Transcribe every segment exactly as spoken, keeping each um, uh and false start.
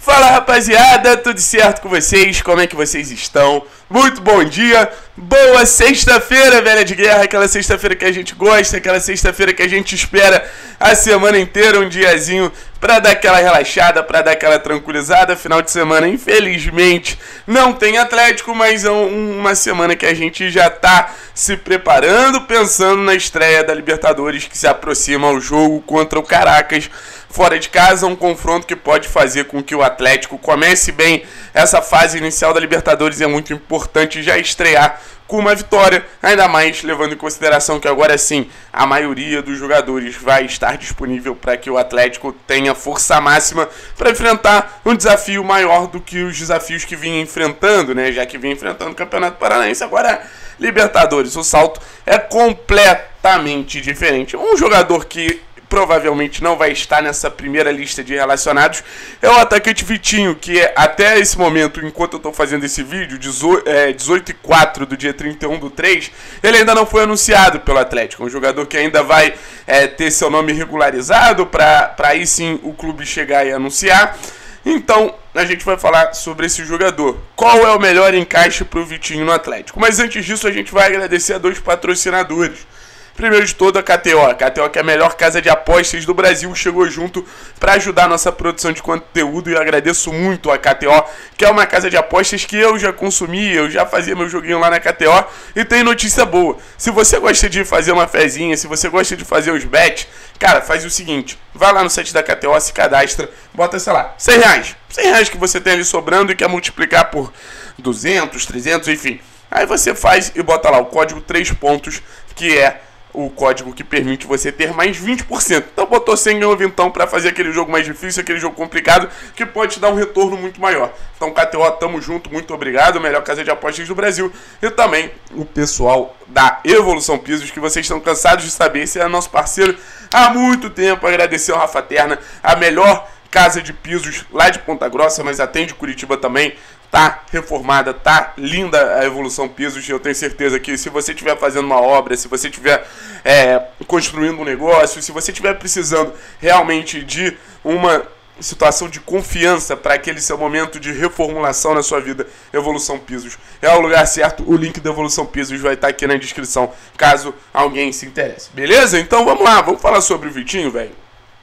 Fala rapaziada, tudo certo com vocês? Como é que vocês estão? Muito bom dia, boa sexta-feira, velha de guerra, aquela sexta-feira que a gente gosta, aquela sexta-feira que a gente espera a semana inteira, um diazinho pra dar aquela relaxada, pra dar aquela tranquilizada. Final de semana, infelizmente, não tem Atlético, mas é uma semana que a gente já tá se preparando, pensando na estreia da Libertadores que se aproxima ao jogo contra o Caracas. Fora de casa, um confronto que pode fazer com que o Atlético comece bem essa fase inicial da Libertadores. É muito importante já estrear com uma vitória, ainda mais levando em consideração que agora sim a maioria dos jogadores vai estar disponível para que o Atlético tenha força máxima para enfrentar um desafio maior do que os desafios que vinha enfrentando, né? Já que vinha enfrentando o Campeonato Paranaense, agora Libertadores. O salto é completamente diferente. Um jogador que provavelmente não vai estar nessa primeira lista de relacionados é o atacante Vitinho, que é, até esse momento, enquanto eu estou fazendo esse vídeo, dezoito e quatro do dia trinta e um do três, ele ainda não foi anunciado pelo Atlético. Um jogador que ainda vai é, ter seu nome regularizado para aí sim o clube chegar e anunciar. Então a gente vai falar sobre esse jogador. Qual é o melhor encaixe para o Vitinho no Atlético? Mas antes disso, a gente vai agradecer a dois patrocinadores. Primeiro de tudo, a K T O. A K T O, que é a melhor casa de apostas do Brasil, chegou junto para ajudar a nossa produção de conteúdo, e eu agradeço muito a K T O, que é uma casa de apostas que eu já consumi, eu já fazia meu joguinho lá na K T O, e tem notícia boa. Se você gosta de fazer uma fezinha, se você gosta de fazer os bets, cara, faz o seguinte, vai lá no site da K T O, se cadastra, bota, sei lá, cem reais. cem reais que você tem ali sobrando e quer multiplicar por duzentos, trezentos, enfim. Aí você faz e bota lá o código três pontos, que é o código que permite você ter mais vinte por cento. Então botou cem, ganhou vintão para fazer aquele jogo mais difícil, aquele jogo complicado, que pode te dar um retorno muito maior. Então K T O, tamo junto, muito obrigado, melhor casa de apostas do Brasil. E também o pessoal da Evolução Pisos, que vocês estão cansados de saber, esse é nosso parceiro há muito tempo. Agradecer ao Rafa Terna, a melhor casa de pisos lá de Ponta Grossa, mas atende Curitiba também. Tá reformada, tá linda a Evolução Pisos. Eu tenho certeza que se você estiver fazendo uma obra, se você estiver é, construindo um negócio, se você estiver precisando realmente de uma situação de confiança para aquele seu momento de reformulação na sua vida, Evolução Pisos é o lugar certo. O link da Evolução Pisos vai estar aqui na descrição, caso alguém se interesse. Beleza? Então vamos lá, vamos falar sobre o Vitinho, velho.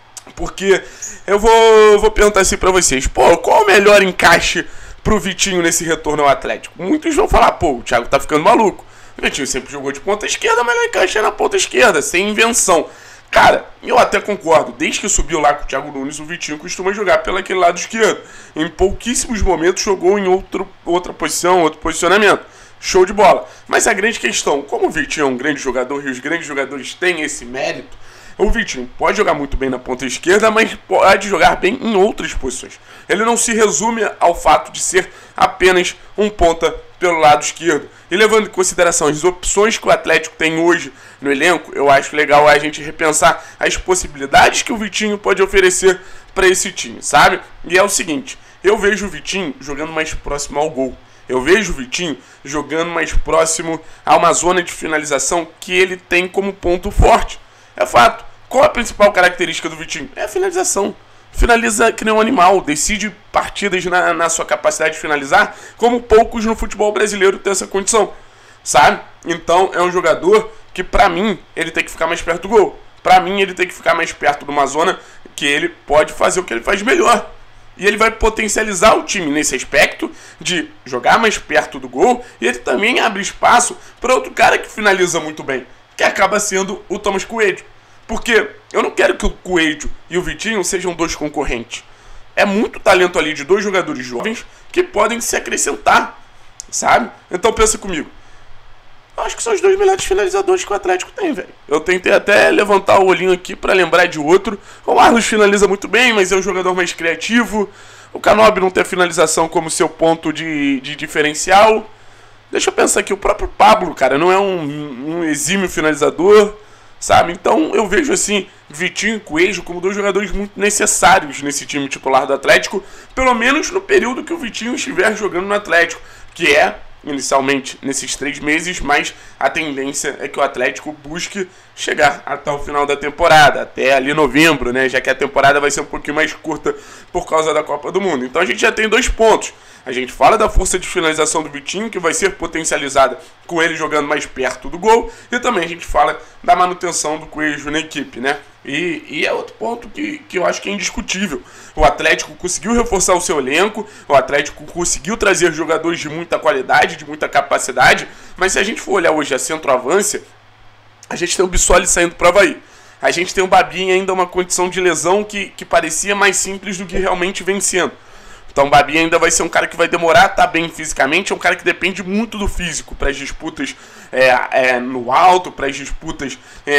Porque eu vou, vou perguntar assim para vocês, pô, qual o melhor encaixe pro Vitinho nesse retorno ao Atlético? Muitos vão falar, pô, o Thiago tá ficando maluco. O Vitinho sempre jogou de ponta esquerda, mas ele encaixa na ponta esquerda, sem invenção. Cara, eu até concordo, desde que subiu lá com o Thiago Nunes, o Vitinho costuma jogar pelo aquele lado esquerdo. Em pouquíssimos momentos jogou em outro, outra posição, outro posicionamento. Show de bola. Mas a grande questão, como o Vitinho é um grande jogador e os grandes jogadores têm esse mérito, o Vitinho pode jogar muito bem na ponta esquerda, mas pode jogar bem em outras posições. Ele não se resume ao fato de ser apenas um ponta pelo lado esquerdo. E levando em consideração as opções que o Atlético tem hoje no elenco, eu acho legal a gente repensar as possibilidades que o Vitinho pode oferecer para esse time, sabe? E é o seguinte, eu vejo o Vitinho jogando mais próximo ao gol. Eu vejo o Vitinho jogando mais próximo a uma zona de finalização que ele tem como ponto forte. É fato. Qual a principal característica do Vitinho? É a finalização. Finaliza que nem um animal, decide partidas na, na sua capacidade de finalizar, como poucos no futebol brasileiro têm essa condição, sabe? Então é um jogador que, pra mim, ele tem que ficar mais perto do gol. Pra mim, ele tem que ficar mais perto de uma zona que ele pode fazer o que ele faz melhor. E ele vai potencializar o time nesse aspecto de jogar mais perto do gol, e ele também abre espaço para outro cara que finaliza muito bem, que acaba sendo o Thomas Coelho. Porque eu não quero que o Coelho e o Vitinho sejam dois concorrentes. É muito talento ali de dois jogadores jovens que podem se acrescentar, sabe? Então pensa comigo. Eu acho que são os dois melhores finalizadores que o Atlético tem, velho. Eu tentei até levantar o olhinho aqui para lembrar de outro. O Marlos finaliza muito bem, mas é um jogador mais criativo. O Canóbio não tem a finalização como seu ponto de, de diferencial. Deixa eu pensar aqui, o próprio Pablo, cara, não é um, um exímio finalizador, sabe? Então eu vejo assim, Vitinho e Coelho como dois jogadores muito necessários nesse time titular do Atlético, pelo menos no período que o Vitinho estiver jogando no Atlético, que é inicialmente nesses três meses, mas a tendência é que o Atlético busque chegar até o final da temporada, até ali novembro, né? Já que a temporada vai ser um pouquinho mais curta por causa da Copa do Mundo. Então a gente já tem dois pontos. A gente fala da força de finalização do Vitinho, que vai ser potencializada com ele jogando mais perto do gol, e também a gente fala da manutenção do Coelho na equipe, né? E, e é outro ponto que, que eu acho que é indiscutível. O Atlético conseguiu reforçar o seu elenco, o Atlético conseguiu trazer jogadores de muita qualidade, de muita capacidade, mas se a gente for olhar hoje a centroavância, a gente tem o Bissoli saindo para o Avaí. A gente tem o Babinho ainda uma condição de lesão que, que parecia mais simples do que realmente vem sendo. Então o Babi ainda vai ser um cara que vai demorar a estar bem fisicamente, é um cara que depende muito do físico para as disputas é, é, no alto, para as disputas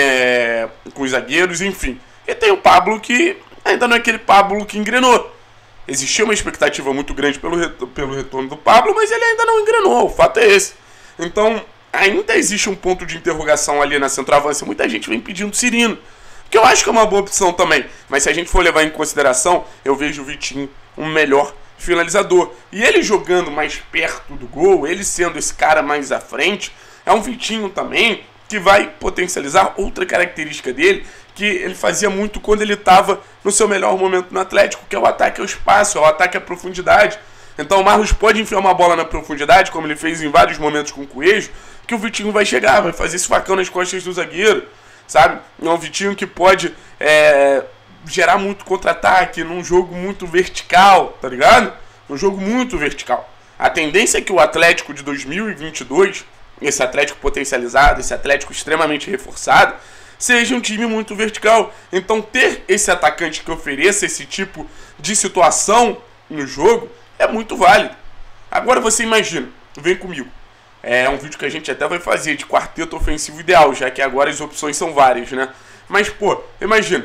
é, com os zagueiros, enfim. E tem o Pablo, que ainda não é aquele Pablo que engrenou. Existia uma expectativa muito grande pelo, retor pelo retorno do Pablo, mas ele ainda não engrenou, o fato é esse. Então ainda existe um ponto de interrogação ali na centroavância. Muita gente vem pedindo Cirino, que eu acho que é uma boa opção também, mas se a gente for levar em consideração, eu vejo o Vitinho um melhor finalizador. E ele jogando mais perto do gol, ele sendo esse cara mais à frente, é um Vitinho também que vai potencializar outra característica dele, que ele fazia muito quando ele estava no seu melhor momento no Atlético, que é o ataque ao espaço, é o ataque à profundidade. Então o Marlos pode enfiar uma bola na profundidade, como ele fez em vários momentos com o Coelho, que o Vitinho vai chegar, vai fazer esse facão nas costas do zagueiro, sabe? É um Vitinho que pode é, gerar muito contra-ataque num jogo muito vertical, tá ligado? Um jogo muito vertical. A tendência é que o Atlético de dois mil e vinte e dois, esse Atlético potencializado, esse Atlético extremamente reforçado, seja um time muito vertical. Então ter esse atacante que ofereça esse tipo de situação no jogo é muito válido. Agora você imagina, vem comigo. É um vídeo que a gente até vai fazer de quarteto ofensivo ideal, já que agora as opções são várias, né? Mas, pô, imagina,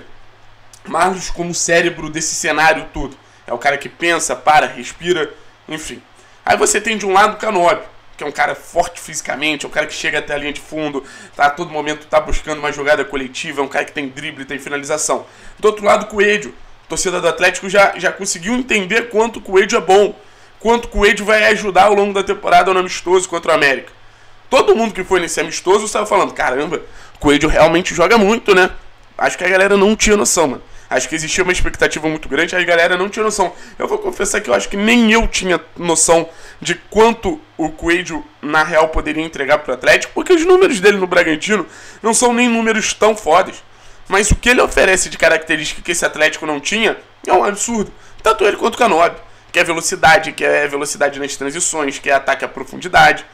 Marlos como cérebro desse cenário todo. É o cara que pensa, para, respira, enfim. Aí você tem de um lado o Canóbio, que é um cara forte fisicamente, é um cara que chega até a linha de fundo, tá, a todo momento tá buscando uma jogada coletiva, é um cara que tem drible, tem finalização. Do outro lado, o Coelho. A torcida do Atlético já, já conseguiu entender quanto o Coelho é bom, quanto o Coelho vai ajudar ao longo da temporada no amistoso contra o América. Todo mundo que foi nesse amistoso estava falando, caramba, o Coelho realmente joga muito, né? Acho que a galera não tinha noção, mano. Acho que existia uma expectativa muito grande, a galera não tinha noção. Eu vou confessar que eu acho que nem eu tinha noção de quanto o Coelho, na real, poderia entregar pro Atlético, porque os números dele no Bragantino não são nem números tão fodas. Mas o que ele oferece de característica que esse Atlético não tinha é um absurdo. Tanto ele quanto o Canóbio, que é velocidade, que é velocidade nas transições, que é ataque à profundidade.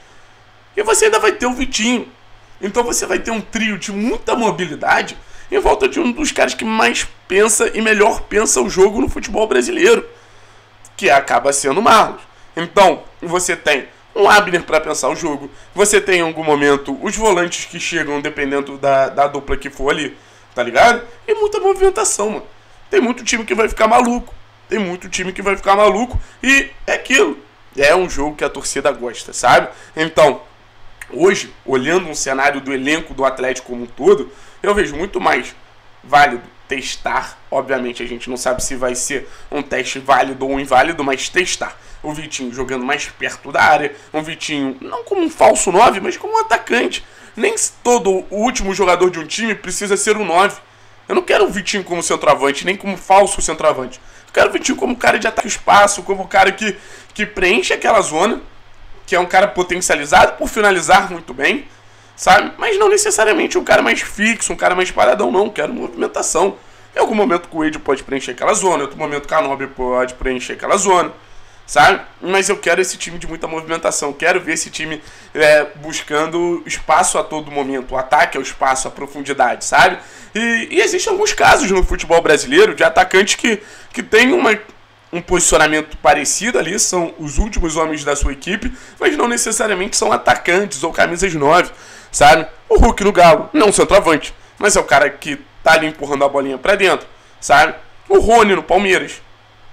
E você ainda vai ter o Vitinho. Então você vai ter um trio de muita mobilidade em volta de um dos caras que mais pensa e melhor pensa o jogo no futebol brasileiro, que acaba sendo o Marlos. Então, você tem um Abner para pensar o jogo, você tem em algum momento os volantes que chegam dependendo da, da dupla que for ali, tá ligado? E muita movimentação, mano. Tem muito time que vai ficar maluco, tem muito time que vai ficar maluco e é aquilo. É um jogo que a torcida gosta, sabe? Então, hoje, olhando um cenário do elenco do Atlético como um todo, eu vejo muito mais válido testar. Obviamente a gente não sabe se vai ser um teste válido ou inválido, mas testar o Vitinho jogando mais perto da área, um Vitinho não como um falso nove, mas como um atacante. Nem todo o último jogador de um time precisa ser um nove. Eu não quero o Vitinho como centroavante, nem como falso centroavante. Eu quero o Vitinho como cara de ataque espaço, como cara que, que preenche aquela zona, que é um cara potencializado por finalizar muito bem, sabe? Mas não necessariamente um cara mais fixo, um cara mais paradão, não. Quero movimentação. Em algum momento o Coelho pode preencher aquela zona, em outro momento o Canóbio pode preencher aquela zona, sabe? Mas eu quero esse time de muita movimentação. Quero ver esse time é, buscando espaço a todo momento, o ataque ao espaço, a profundidade, sabe? E, e existem alguns casos no futebol brasileiro de atacantes que, que tem uma... um posicionamento parecido ali, são os últimos homens da sua equipe, mas não necessariamente são atacantes ou camisas nove, sabe? O Hulk no Galo, não centroavante, mas é o cara que tá ali empurrando a bolinha pra dentro, sabe? O Rony no Palmeiras,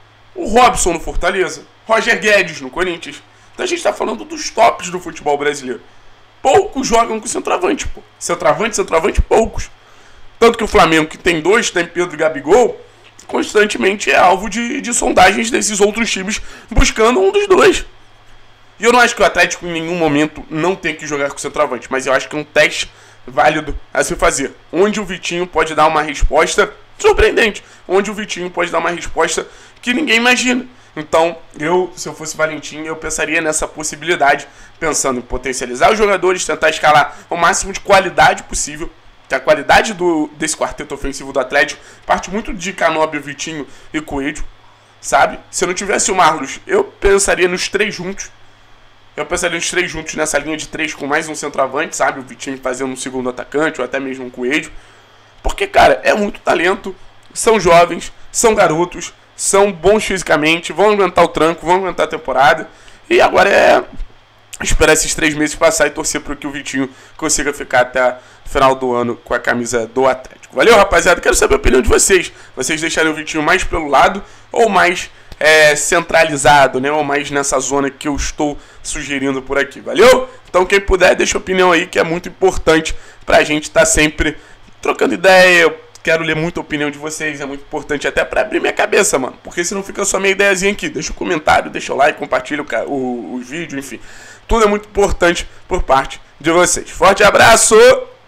o Robson no Fortaleza, Roger Guedes no Corinthians. Então a gente tá falando dos tops do futebol brasileiro. Poucos jogam com centroavante, pô. Centroavante, centroavante, poucos. Tanto que o Flamengo, que tem dois, tem Pedro e Gabigol, constantemente é alvo de, de sondagens desses outros times buscando um dos dois. E eu não acho que o Atlético em nenhum momento não tem que jogar com centroavante, mas eu acho que é um teste válido a se fazer, onde o Vitinho pode dar uma resposta surpreendente, onde o Vitinho pode dar uma resposta que ninguém imagina. Então, eu, se eu fosse Valentim, eu pensaria nessa possibilidade, pensando em potencializar os jogadores, tentar escalar o máximo de qualidade possível, que a qualidade do, desse quarteto ofensivo do Atlético parte muito de Canóbio, Vitinho e Coelho, sabe? Se eu não tivesse o Marlos, eu pensaria nos três juntos, eu pensaria nos três juntos nessa linha de três com mais um centroavante, sabe? O Vitinho fazendo um segundo atacante ou até mesmo um Coelho, porque, cara, é muito talento, são jovens, são garotos, são bons fisicamente, vão aguentar o tranco, vão aguentar a temporada. E agora é esperar esses três meses passar e torcer para que o Vitinho consiga ficar até o final do ano com a camisa do Atlético. Valeu, rapaziada? Quero saber a opinião de vocês. Vocês deixarem o Vitinho mais pelo lado ou mais é, centralizado, né? Ou mais nessa zona que eu estou sugerindo por aqui. Valeu? Então quem puder, deixa a opinião aí, que é muito importante pra gente estar tá sempre trocando ideia. Eu quero ler muita opinião de vocês, é muito importante até pra abrir minha cabeça, mano. Porque se não fica só minha ideiazinha aqui. Deixa o um comentário, deixa o like, compartilha o, o, o vídeo, enfim. Tudo é muito importante por parte de vocês. Forte abraço!